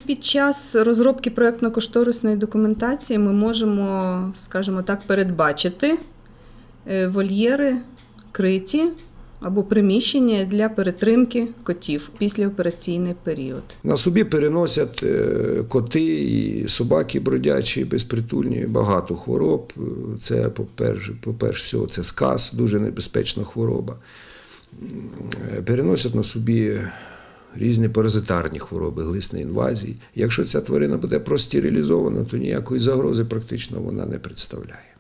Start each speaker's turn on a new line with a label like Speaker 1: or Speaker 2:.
Speaker 1: Під час розробки проєктно-кошторисної документації ми можемо, скажімо так, передбачити вольєри криті або приміщення для перетримки котів післяопераційний період.
Speaker 2: На собі переносять коти і собаки бродячі, безпритульні, багато хвороб. Це, по-перше всього, це сказ, дуже небезпечна хвороба. Переносять на собі різні паразитарні хвороби, глисні інвазії. Якщо ця тварина буде простерилізована, то ніякої загрози практично вона не представляє.